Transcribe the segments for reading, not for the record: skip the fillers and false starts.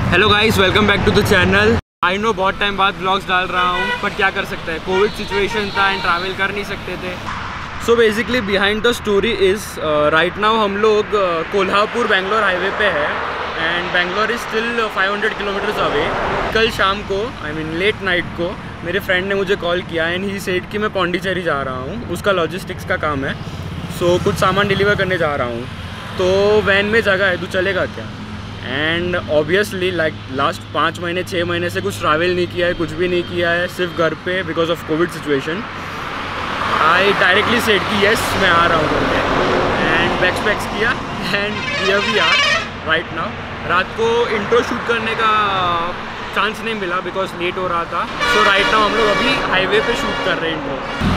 Hello guys, welcome back to the channel. I know बहुत time बाद blogs डाल रहा हूँ, बट क्या कर सकते हैं, कोविड सिचुएशन था एंड ट्रैवल कर नहीं सकते थे। So basically behind the story is right now हम लोग कोल्हापुर बेंगलोर हाईवे पे है and Bangalore is still 500 kilometres away. कल शाम को आई मीन लेट नाइट को मेरे फ्रेंड ने मुझे कॉल किया एंड ही सेड कि मैं पौंडीचेरी जा रहा हूँ, उसका लॉजिस्टिक्स का काम है। सो कुछ सामान डिलीवर करने जा रहा हूँ, तो वैन में जगह है, तू चलेगा क्या? एंड ऑब्वियसली लाइक लास्ट 5 महीने 6 महीने से कुछ ट्रैवल नहीं किया है, कुछ भी नहीं किया है, सिर्फ घर पे because of covid situation. I directly said कि येस मैं आ रहा हूँ करके एंड बैक्स किया and here we are right now. रात को इंट्रो शूट करने का चांस नहीं मिला बिकॉज लेट हो रहा था। सो राइट नाउ हम लोग अभी हाईवे पे शूट कर रहे हैं intro.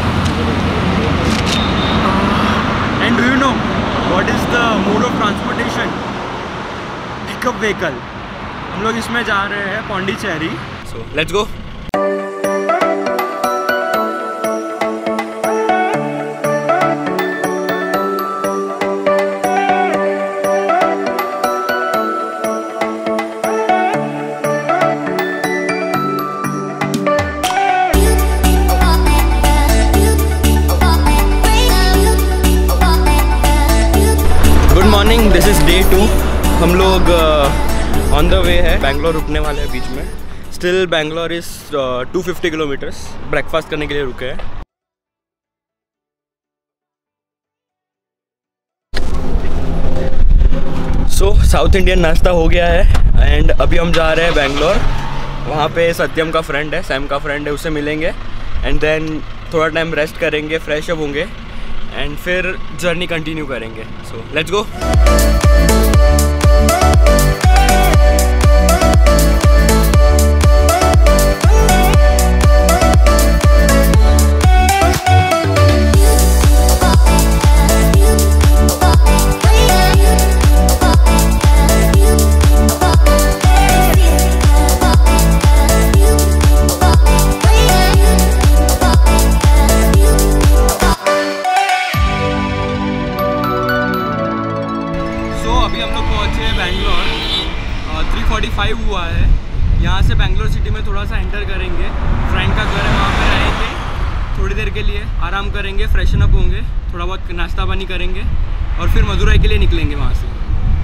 And do you know what is the mode of transportation? Pickup vehicle. हम लोग इसमें जा रहे हैं Pondicherry. So let's go. Good morning, this is day 2। हम लोग ऑन द वे है, बेंगलोर रुकने वाले हैं बीच में। Still Bangalore is 250 kilometres. Breakfast करने के लिए रुके हैं। सो साउथ इंडियन नाश्ता हो गया है एंड अभी हम जा रहे हैं बेंगलोर। वहाँ पे सत्यम का फ्रेंड है, सैम का फ्रेंड है, उससे मिलेंगे एंड देन थोड़ा टाइम रेस्ट करेंगे, फ्रेश अप होंगे एंड फिर जर्नी कंटिन्यू करेंगे। So let's go. अभी हम लोग पहुँचे हैं बेंगलोर। 3:45 हुआ है। यहाँ से बेंगलोर सिटी में थोड़ा सा एंटर करेंगे। फ्रेंड का घर है, वहाँ पे रहेंगे थोड़ी देर के लिए, आराम करेंगे, फ्रेशन अप होंगे, थोड़ा बहुत नाश्ता पानी करेंगे और फिर मदुरई के लिए निकलेंगे वहाँ से।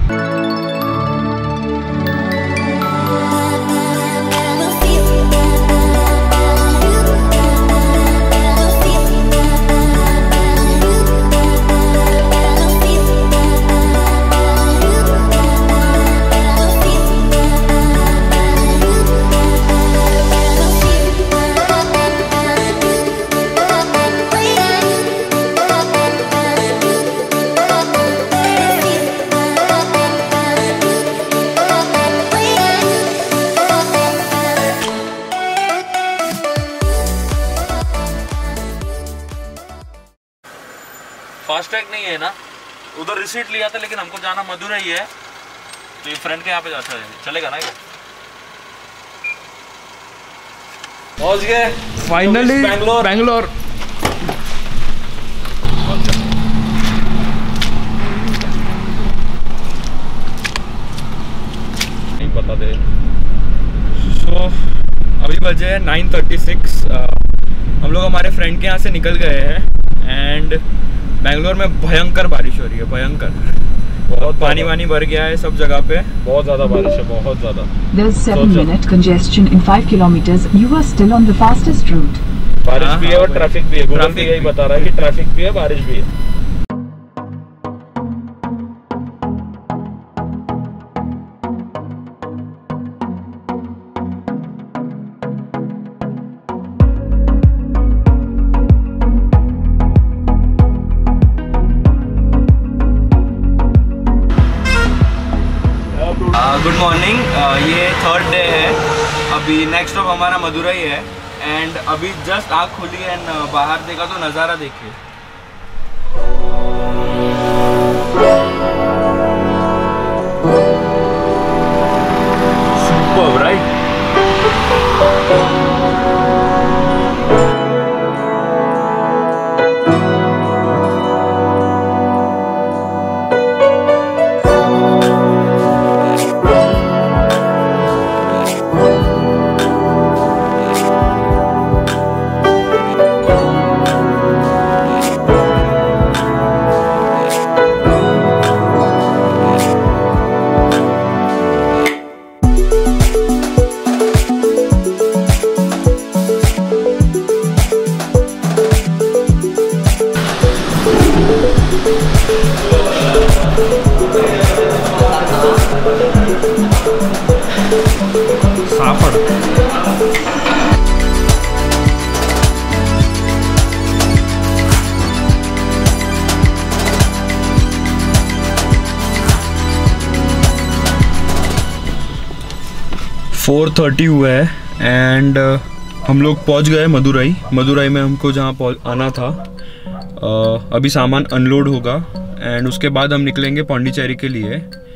फास्टैग नहीं है ना, उधर रिसीट लिया था, लेकिन हमको जाना मदुरई है, तो ये फ्रेंड के यहाँ पे जाता है, चलेगा ना? क्या पहुंच गए फाइनली बेंगलोर। नहीं पता दे। सो अभी बजे है 9:36। हम लोग हमारे फ्रेंड के यहाँ से निकल गए हैं एंड बेंगलोर में भयंकर बारिश हो रही है, भयंकर। बहुत पानी वानी भर गया है सब जगह पे, बहुत ज़्यादा बारिश है, बहुत ज़्यादा। There's 7-minute congestion in 5 kilometers. You are still on the fastest route. बारिश भी है और ट्रैफिक भी है। गूगल भी यही बता रहा है कि ट्रैफिक भी है, बारिश भी है। गुड मॉर्निंग, ये 3rd डे है। अभी नेक्स्ट स्टॉप हमारा मदुरई है एंड अभी जस्ट आँख खुली एंड बाहर देखा तो नज़ारा देखिए। Superb right? 4:30 हुआ है एंड हम लोग पहुंच गए मदुरई में हमको जहाँ आना था। अभी सामान अनलोड होगा एंड उसके बाद हम निकलेंगे पौंडीचेरी के लिए।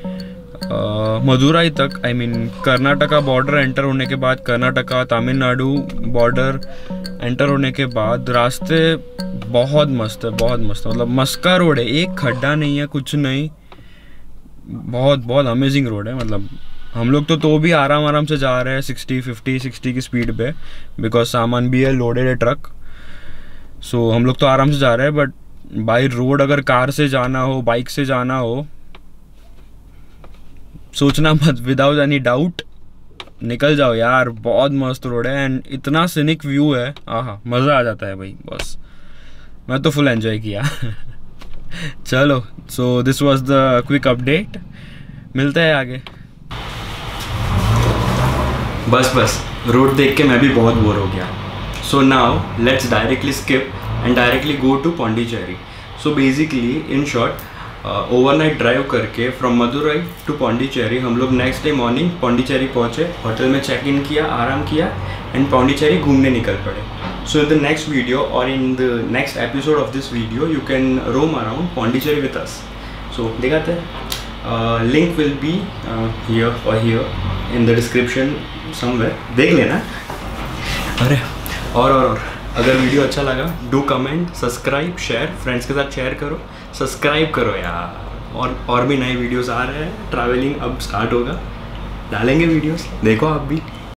मदुरई तक I mean Karnataka border enter होने के बाद, कर्नाटका तमिलनाडु बॉर्डर एंटर होने के बाद रास्ते बहुत मस्त है, बहुत मस्त। मतलब मस्का रोड है, एक खड्डा नहीं है, कुछ नहीं, बहुत बहुत अमेजिंग रोड है। मतलब हम लोग तो भी आराम से जा रहे हैं 60 की स्पीड पे, बिकॉज सामान भी है, लोडेड है ट्रक। सो हम लोग तो आराम से जा रहे हैं, बट बाई रोड अगर कार से जाना हो, बाइक से जाना हो, सोचना मत, विदाउट एनी डाउट निकल जाओ यार। बहुत मस्त रोड है एंड इतना सीनिक व्यू है, आहा मज़ा आ जाता है भाई। बस मैं तो फुल एंजॉय किया। चलो, so this was the quick update, मिलते हैं आगे। बस रोड देख के मैं भी बहुत बोर हो गया। So now let's directly skip and directly go to Pondicherry. So basically in short, overnight drive करके फ्रॉम मदुरई टू पौंडीचेरी हम लोग नेक्स्ट डे मॉर्निंग पौंडीचेरी पहुँचे, होटल में चेक इन किया, आराम किया एंड पौंडीचेरी घूमने निकल पड़े। So in the next video और in the next episode of this video you can roam around Pondicherry with us. So दिखाते हैं, लिंक विल बी हियर और here in the description somewhere, देख लेना। अरे और अगर वीडियो अच्छा लगा, do comment, subscribe, share, friends के साथ शेयर करो, सब्सक्राइब करो यार। और भी नए वीडियोस आ रहे हैं, ट्रैवलिंग अब स्टार्ट होगा, डालेंगे वीडियोस, देखो आप भी।